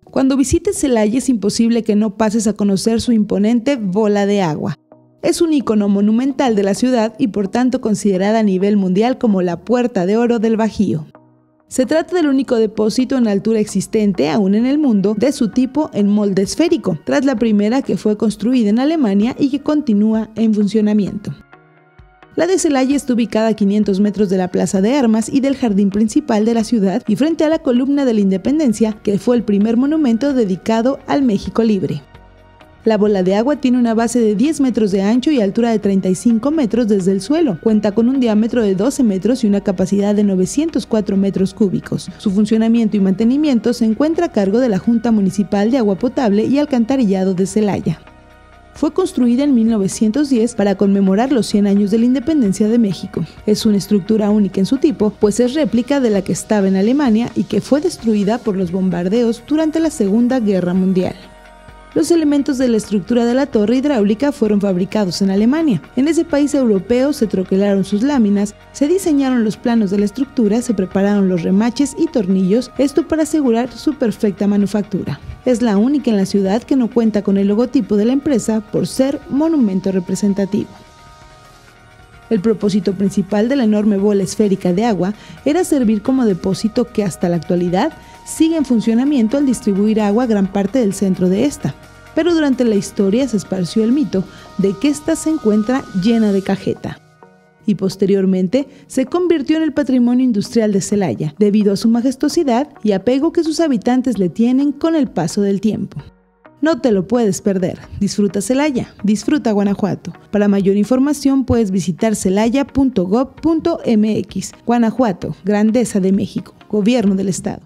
Cuando visites Celaya es imposible que no pases a conocer su imponente bola de agua. Es un ícono monumental de la ciudad y por tanto considerada a nivel mundial como la Puerta de Oro del Bajío. Se trata del único depósito en altura existente, aún en el mundo, de su tipo en molde esférico, tras la primera que fue construida en Alemania y que continúa en funcionamiento. La de Celaya está ubicada a 500 metros de la Plaza de Armas y del jardín principal de la ciudad y frente a la Columna de la Independencia, que fue el primer monumento dedicado al México libre. La bola de agua tiene una base de 10 metros de ancho y altura de 35 metros desde el suelo. Cuenta con un diámetro de 12 metros y una capacidad de 904 metros cúbicos. Su funcionamiento y mantenimiento se encuentra a cargo de la Junta Municipal de Agua Potable y Alcantarillado de Celaya. Fue construida en 1910 para conmemorar los 100 años de la independencia de México. Es una estructura única en su tipo, pues es réplica de la que estaba en Alemania y que fue destruida por los bombardeos durante la Segunda Guerra Mundial. Los elementos de la estructura de la torre hidráulica fueron fabricados en Alemania. En ese país europeo se troquelaron sus láminas, se diseñaron los planos de la estructura, se prepararon los remaches y tornillos, esto para asegurar su perfecta manufactura. Es la única en la ciudad que no cuenta con el logotipo de la empresa por ser monumento representativo. El propósito principal de la enorme bola esférica de agua era servir como depósito que hasta la actualidad sigue en funcionamiento al distribuir agua a gran parte del centro de esta. Pero durante la historia se esparció el mito de que ésta se encuentra llena de cajeta. Y posteriormente se convirtió en el patrimonio industrial de Celaya, debido a su majestuosidad y apego que sus habitantes le tienen con el paso del tiempo. No te lo puedes perder. Disfruta Celaya, disfruta Guanajuato. Para mayor información puedes visitar celaya.gov.mx. Guanajuato, Grandeza de México, Gobierno del Estado.